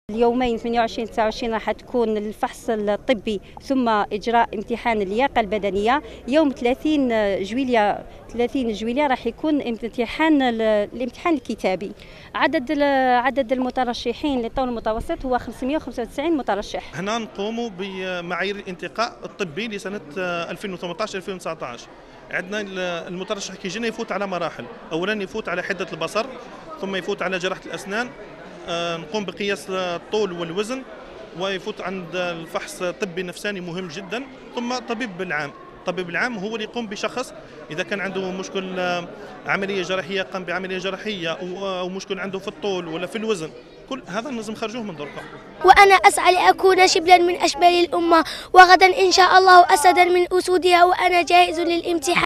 اليومين 28 29 راح تكون الفحص الطبي ثم إجراء امتحان اللياقة البدنية. يوم 30 جويلية راح يكون الامتحان الكتابي. عدد المترشحين للطول المتوسط هو 595 مترشح. هنا نقوم بمعايير الانتقاء الطبي لسنة 2018 2019. عندنا المترشح كي يجينا يفوت على مراحل، أولا يفوت على حدة البصر، ثم يفوت على جراحة الأسنان، نقوم بقياس الطول والوزن، ويفوت عند الفحص الطبي نفساني مهم جدا، ثم طبيب العام. الطبيب العام هو اللي يقوم بشخص إذا كان عنده مشكل عملية جراحية قام بعملية جراحية، أو مشكل عنده في الطول ولا في الوزن، كل هذا لازم نخرجوه من درجة. وأنا أسعى لأكون شبلا من أشبال الأمة، وغدا إن شاء الله أسدا من أسودها، وأنا جاهز للامتحان.